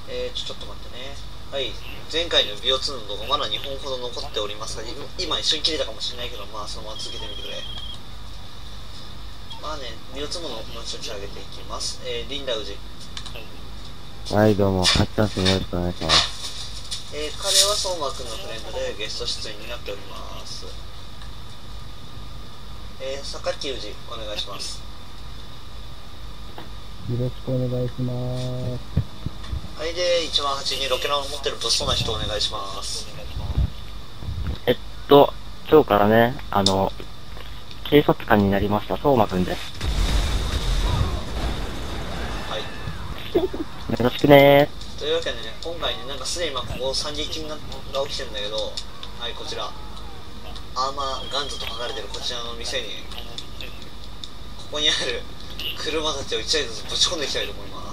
ちょっと待ってね。はい。前回のビオ2の動画まだ2本ほど残っておりますが、今一瞬切れたかもしれないけど、まあそのまま続けてみてくれ。まあね、ビオ2も後々上げていきます。リンダウジ。 はい、どうも、ハッチャンスよろしくお願いします。 彼は相馬くんのフレンドでゲスト出演になっております。榊宇治、お願いします。 よろしくお願いします。 はい、で、一番端にロケランを持ってる物騒な人お願いします。 今日からね、警察官になりました、相馬くんです。 はい。 よろしくねというわけでね、今回ね、なんかすでに今ここ惨劇が起きてるんだけど、はい、こちら、アーマーガンズと書かれてるこちらの店に、ここにある車たちを1台ずつぶち込んでいきたいと思います。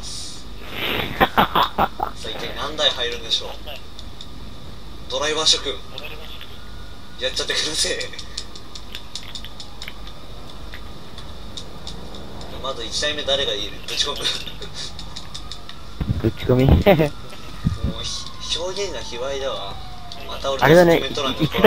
さあ、一体何台入るんでしょう。ドライバー諸君、やっちゃってください。まず1台目誰がいる？ぶち込む。 ぶち込みもう表現が卑猥だわ。また俺あれだね、1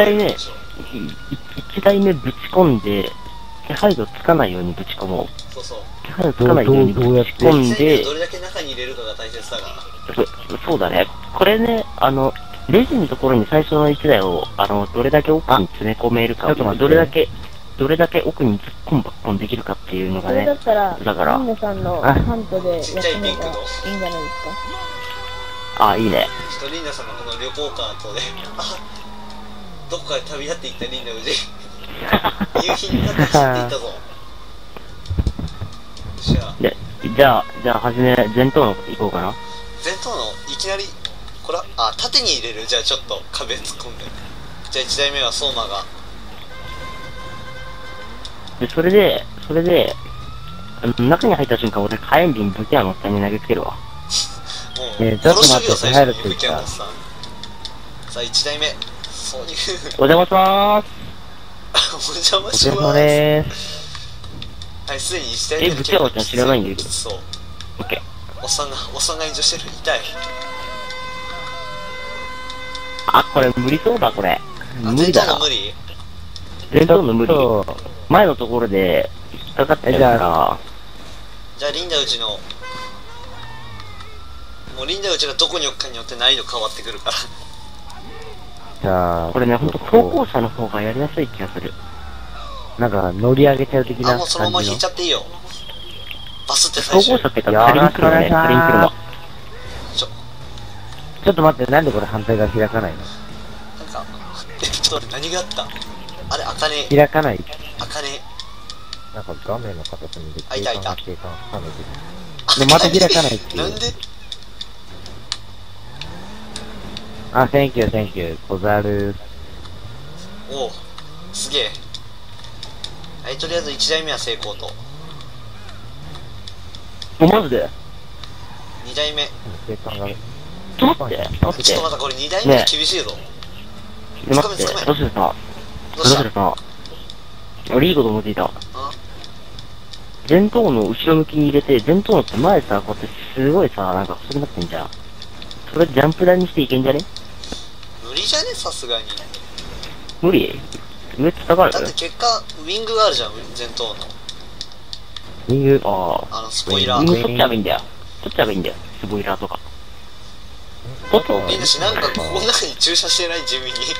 台目ぶち込んで、気配度つかないようにぶち込もう。 そうそう。 気配度つかないようにぶち込んで、 どれだけ中に入れるかが大切だから。 そうだね。これね、レジのところに最初の1台を、どれだけ奥に詰め込めるか、どれだけ奥に突っ込むバッコンできるかっていうのがね。 それだったら、 だから、 リンダさんのハントでやってみたらいいんじゃないですか。 あ、いいね。 ちょっとリンダさんのこの旅行カートで、どこかで旅立っていったリンダウジ。夕日になって走っていったぞ。 じゃあ、はじめ、前頭の行こうかな。 前頭の、いきなり、これは、縦に入れる。じゃあちょっと壁突っ込んで。じゃあ1台目は相馬が。 で、それで、中に入った瞬間、俺、火炎瓶武器屋の下に投げつけるわ。 もう、 ちょっと待って、 最初に吹き矢のさ。さあ、1台目。そういう。 お邪魔しまーす。 お邪魔しお疲れ様ます。 でーす。 はい、すでに1台目。 武器屋のちゃん知らないんだけど。 そう。 オッケー。 おっさんが炎上してる。痛い。 これ無理そうだ、これ。無理だな。 前頭の無理？ 前頭の無理。前のところで、引っかかってるから。 じゃあ、リンダウチの、もうリンダウチがどこに置くかによって難易度変わってくるから。 じゃあ、 これね、ほんと高校者の方がやりやすい気がする。 なんか、乗り上げちゃう的な感じの。 もうそのまま引いちゃっていいよ。バスって最初。 高校者って言ったら、カリンクルマね、カリンクルマ。 ちょっと待って、なんでこれ反対側開かないの？ なんか、ちょっと何があった？あれ、開かねえ。 開かない。 開かねえ。 なんか画面の片隅で開いた。 で、また開かないっていう。 なんで？ センキュー、小猿。 おお、すげえ。はい、とりあえず1台目は成功と。 マジで 2台目。 ちょっと待って。 ちょっと待って、これ2台目厳しいぞ。 待って、どうしてさ、俺いいこと思いついた。前頭の後ろ向きに入れて、前頭の手前さ、こうやってすごいさ、なんか細くなってんじゃん。それジャンプ台にしていけんじゃね？ 無理じゃね？さすがに。 無理？めっちゃ高い。 だって結果、ウィングがあるじゃん、前頭の。 ウィング？ スポイラー。 ウィング取っちゃえばいいんだよ。スポイラーとか。 みんなし、なんかここの中に駐車してない地味に。ち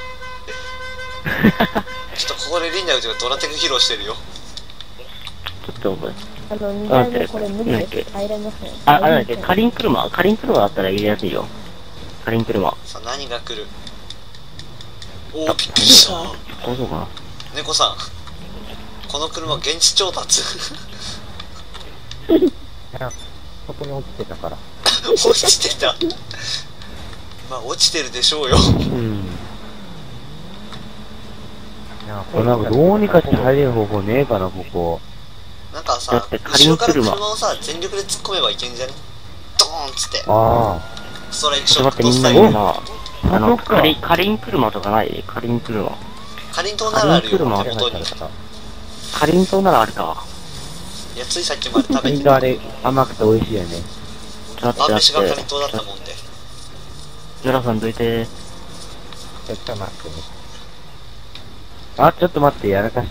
ょっとここでリンダウチがドラテク披露してるよ。 ちょっとお前。 2台目これ無理です。入れません。 なんだっけ、カリン車だったら入れやすいよ。カリン車。 さあ、何が来る？おー、びっくりした。 そうかな。 猫さん、この車現地調達。 そこに落ちてたから。 落ちてた。まあ、落ちてるでしょうよ。 これなんかどうにかして入れる方法ねえかな、ここ。 なんかさ、後ろから車をさ、全力で突っ込めばいけんじゃね？ドーンっつって。ストライクショットとスタイル。 カリン車とかないカリン車。 カリン島ならあるよ、手元に。 カリン島ならあるか。 いや、ついさっきまで食べてた。あれ、甘くて美味しいよね。 晩飯がカリン島だったもんで。 ぬらさんどいて。 ちょっと待ってね。あ、ちょっと待って、やらかした。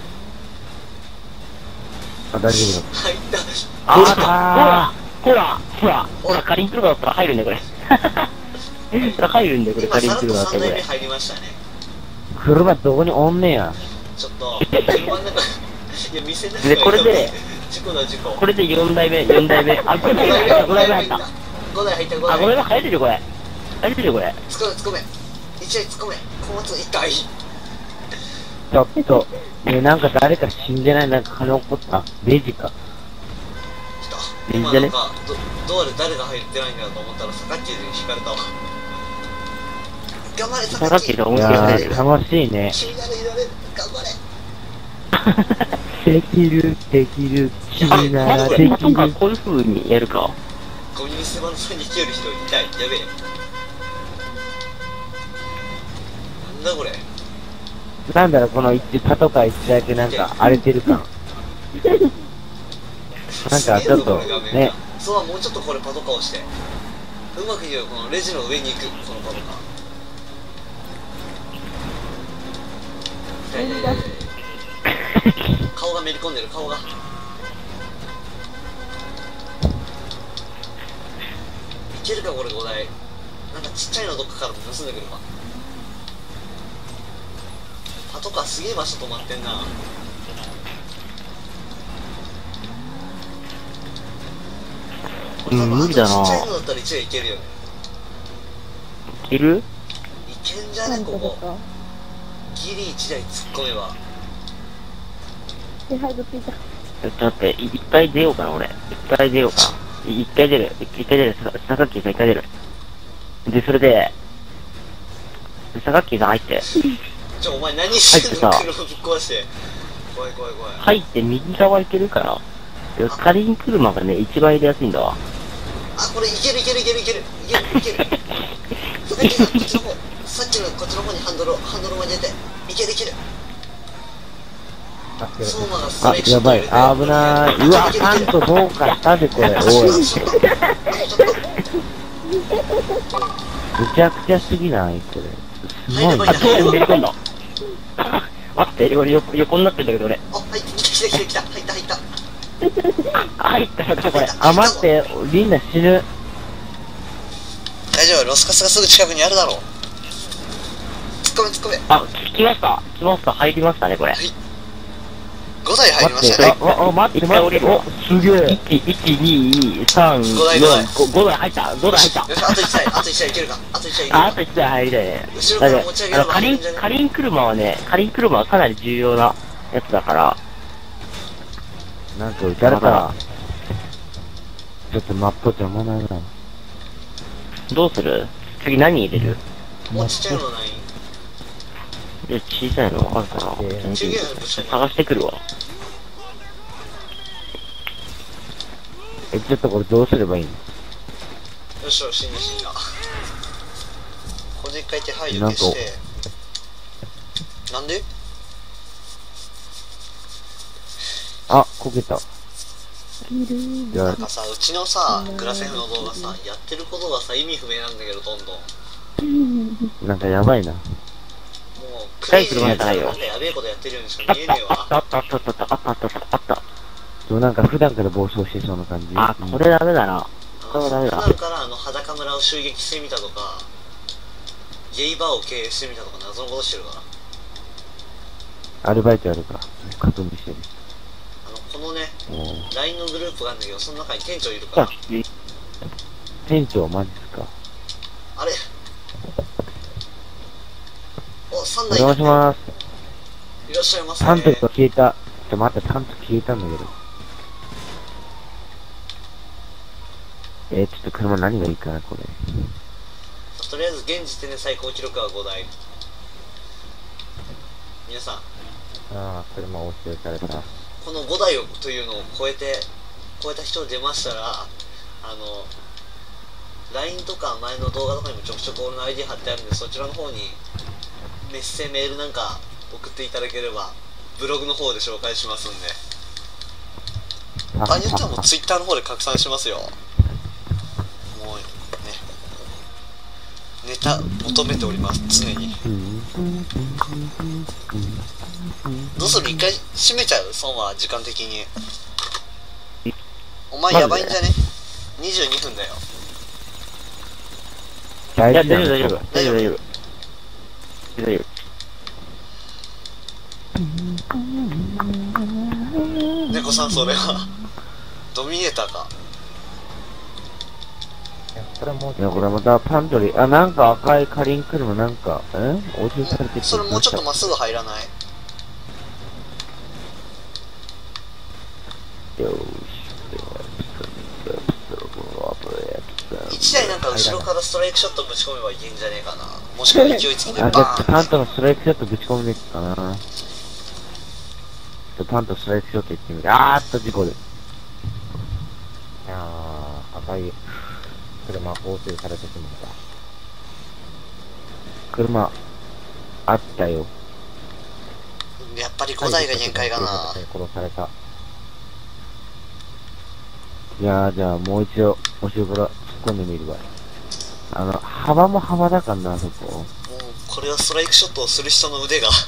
あ、大丈夫だ。 入った。 あほら、カリンクルーだったら入るね、これ。入るんだよ、これ、カリンクルーだったらこ 3台目れ。 入りましたね。 車どこにおんねや。 ちょっと、車の中、いや、店の中でこれで事故だ、事故。 これで4台目。あ、5台目入った。5台目入った。 5台入った、5 あ、 台。 5台目入れるよ、これ。入れるよ、これ。 突っ込め。一台突っ込め。小松1台。 ちょっと。ね、なんか誰か死んでない、なんか金起こった。レジか。 来た。 いいんじゃね今なんか、ドアで誰が入ってないんだと思ったら、サカッキーに引かれたわ。頑張れ、サカッキー。 さっきがいや音声入れる。 ー、楽しいね。 君ならいられる。頑張れ。 できる、君ならできる。 なんかこういう風にやるか。 ゴミ捨て場のさんに来てる人いたい。やべえ。なんだこれ。 なんだろう、このパトカー一台だけなんか荒れてる感。なんかちょっと、ね。 そう、もうちょっとこれパトカーをして。うまくいくよ、このレジの上に行く、このパトカー。いや顔がめり込んでる、顔が。いけるか、これ5台。なんかちっちゃいのどっかから盗んでくるか。パトカーすげえ場所止まってんな。 無理だな。 ちっちゃいのだったら1台いけるよね。 いる？ いけんじゃね、ここ。ギリ1台突っ込めば。 手配どついた。 ちょっと待って、一回出ようかな、俺。一回出ようかな。一回出る。さかっきーさん一回出る。で、それで、さかっきーさん入って。 お前何してんの？ 入って車ぶっ壊して。怖い。 入って右側行けるから。カリン車がね、一番入れやすいんだわ。 あ、これいける。さっきのこっちの方、さっきのこっちの方にハンドル曲げて。いける。相馬がストあライ、クショやット入れて。 ばい、危ない。うわ、パンとどうかしたで、これ。おい。むちゃくちゃすぎないこれ。すごい。 あ、そうめり込んだ。待って、俺横になってんだけど、俺。 あ、はい、来た。入った。 入ったよ、これ。 あ、待って、リンダ死ぬ。 大丈夫、ロスカスがすぐ近くにあるだろう。突っ込め。 あ、来ました。入りましたね、これ。 はい。5台入りましたね。 待って、 降りるわ。 すげえ。 1、2、3、4、5台入った。 よし、あと1台いけるか。あと1台いけるか。 あと1台入りたいね。 後ろから持ち上げればカリン車はかなり重要なやつだから。 なんか撃たれた。ちょっとマップ邪魔だな。 どうする？次何入れる？ もうちっちゃいのない？ で、小さいのあるかな？探してくるわ。 ちょっとこれどうすればいいの？ よし、死んだ。これで一回手配慮消して。なんで？ あ、こけた。 なんかさ、うちのさ、グラセフの動画さ、やってることがさ、意味不明なんだけど、どんどん。 なんかやばいな。 もう、クレイジーなやつがなんかやべえことやってるようにしか見えねえわ。 あった。 なんか普段から暴走してそうな感じ。 あ、これダメだな。これはダメだ。 普段から裸村を襲撃してみたとか、ゲイバーを経営してみたとか謎のことしてるから。 アルバイトやるか。確認してる。 このね、LINE のグループがあるんだけど、その中に店長いるから。 店長マジっすか？ あれお、3 お台邪魔します。 いらっしゃいませ。 タントが消えた。ちょっと待って、タント消えたんだけど。ちょっと車何がいいかな、これ。 とりあえず現時点で最高記録は5台。皆さん。 ああ、車押収された。 この5台というのを超えた人が出ましたら、LINE とか前の動画とかにもちょくちょく俺の ID 貼ってあるんで、そちらの方にメールなんか送っていただければ、ブログの方で紹介しますんで。場合によってはもう Twitter の方で拡散しますよ。もうね。 求めております、常に。どうする？一回閉めちゃう？損は時間的に。お前やばいんじゃね？ 22 分だよ。 大いや、 事なの大丈夫、大丈夫、大丈夫。大丈夫。 猫さん、それはドミネーターか。 いや、これまたパントリー、あ、なんか赤いカリンクルもなんか、押収されてきて。 それもうちょっとまっすぐ入らない？ よーし。 1台なんか後ろからストライクショットぶち込めばいけんじゃねえかな。もしくは勢いつけてバあ、じゃあーン。 パンとのストライクショットぶち込んでいくかな。パンとストライクショットいってみる。あーっと事故で。いやー、赤い車放水されてしまった。車、あったよ。 やっぱり5台が限界かな。 殺された。いやー、じゃあもう一度、後ろから突っ込んでみるわ。幅も幅だからな、あそこ。 もう、これはストライクショットをする人の腕が。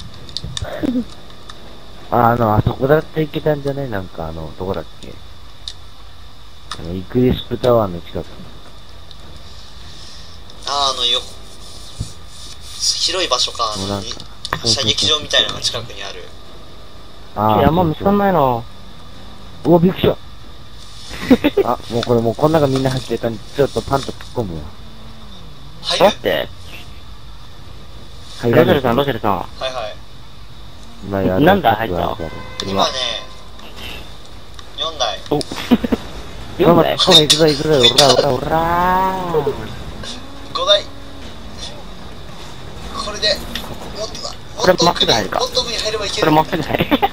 あそこだって行けたんじゃね？なんかどこだっけ？イクリスプタワーの近く。 広い場所か、射撃場みたいなのが近くにある。 あんま見つかんないな。 うわ、びっくりした。もうこれこん中みんな走ってたんで、ちょっとパンと突っ込むわ。 入る？ 待って。ロゼルさん、ロゼルさん。 はいはい。 何台入った？ 今ね、4台。 お4台？ 行くぞ行くぞ、おら。 5台。これで、もっとだ。 これまっすぐ入るか。 もっと奥に入ればいける。 これまっすぐ入る。 いける。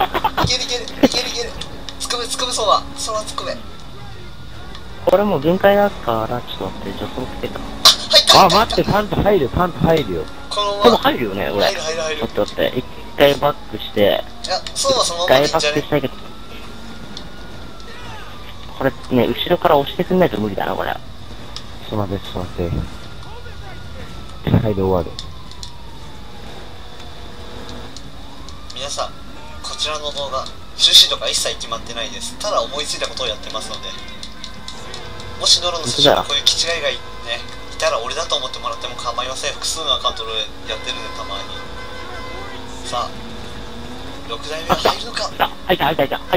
突っ込めそうだ。その突っ込め。 これもう限界だから、ちょっと待って、助走つけた。 待って、パンと入るよ。 このでも入るよね、俺。 入る。 待って、一回バックして、 いや、そうはそのままでいいんじゃね？ 一回バックしたいけど、これね、後ろから押してくんないと無理だな、これ。 ちょっと待って。はい、で終わる。 皆さん、こちらの動画、趣旨とか一切決まってないです。ただ思いついたことをやってますので、もしノロの寿司がこういう気違いがいたら俺だと思ってもらっても構いません。複数のアカウントでやってるんで、たまに。さあ、6台目は入るのか？ 入った。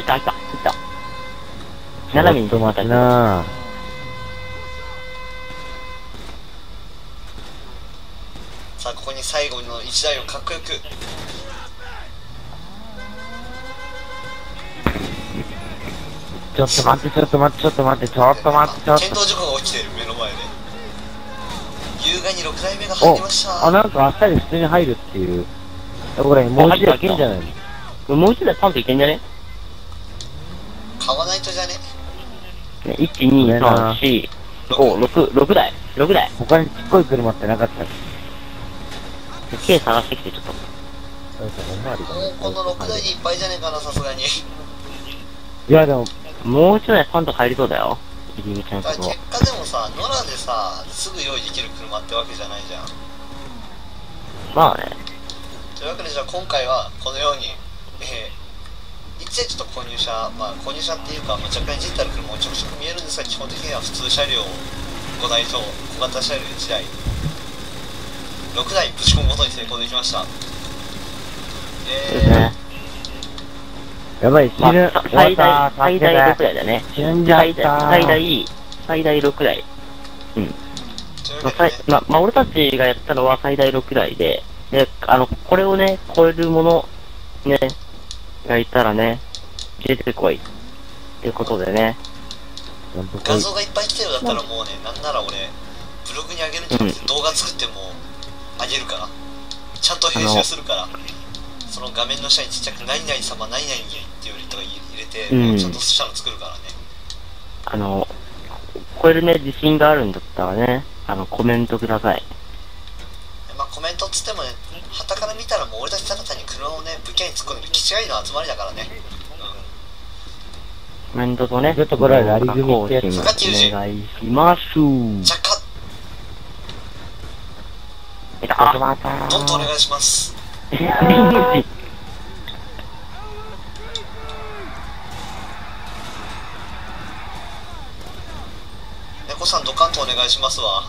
斜めに止まったな。 さあ、ここに最後の1台をかっこよく。 ちょっと待って。 転倒事故が起きてる、目の前で。優雅に6台目が入りました。 なんかあっさり普通に入るっていう。これ、もう一台いけんじゃないの？ もう一台パンといけんじゃね？ 買わないとじゃね？ 1、2、3、4、5、6台。 他にちっこい車ってなかったっけ？ 計探してきて、ちょっと。 もうこの6台でいっぱいじゃねえかな、さすがに。 いや、でも、 もう一台パンと入りそうだよ。入り口のと結こ。 果でもさ、ノラでさ、すぐ用意できる車ってわけじゃないじゃん。 まあね。 というわけで、じゃあ今回はこのように、一応ちょっと購入車っていうか、若干いじってある車もちょくちょく見えるんですが、基本的には普通車両5台と小型車両1台、6台ぶち込むことに成功できました。 ですね。 やばい、死ぬ。 最大6台だね。 死んじゃった。 最大6台。うん。俺たちがやったのは最大6台で、これをね、超えるもの、ね、がいたらね、出てこい。っていうことでね。 画像がいっぱい来てるだったらもうね、なんなら俺、ブログに上げるんじゃなくて動画作っても上げるから。ちゃんと編集するから。その画面の下にちっちゃく何々様何々っていうとか入れて、もうちゃんとしたの作るからね。 超えるね、自信があるんだったらね、コメントください。 コメントっつってもね、旗から見たらもう俺たちただ単に車をね、武器に突っ込んでる気違いの集まりだからね。 コメントとね、 ちょっとこれはラリ組ってやつ。 お願いします。 着火。 た。 どんとお願いします。猫さんドカンとお願いしますわ。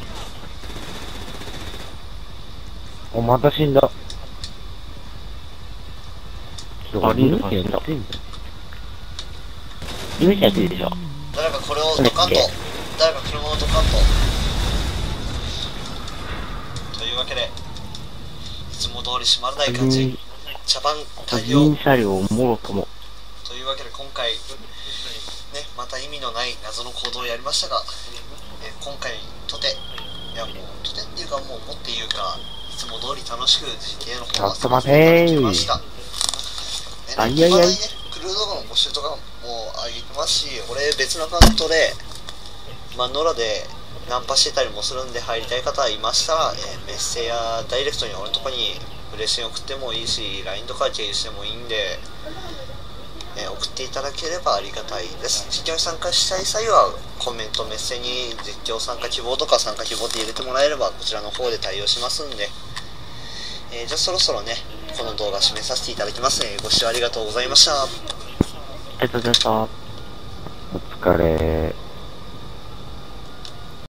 お、また死んだ。 あ、リングさん死んだ。リングさんやってるでしょ。 誰かこれをドカンと、誰か車をドカンと。というわけで、いつも通り閉まらない感じ、茶番大量。 車両もろとも。 というわけで今回、ね、また意味のない謎の行動をやりましたが、今回とて、いやもうとてっていうかもうっていうか、いつも通り楽しく GTA の方をちょっと待てー。 ました。 あいやいやい。 クルードガの募集とかもあげてますし、俺別のアカウントで、まあ、ノラでナンパしてたりもするんで入りたい方いましたら、メッセやダイレクトに俺のとこにプレゼン送ってもいいし、LINE とか経由してもいいんで、送っていただければありがたいです。実況に参加したい際はコメントメッセに実況参加希望とか参加希望って入れてもらえればこちらの方で対応しますんで、じゃあそろそろねこの動画締めさせていただきますね。ご視聴ありがとうございました。 ありがとうございました。 お疲れ。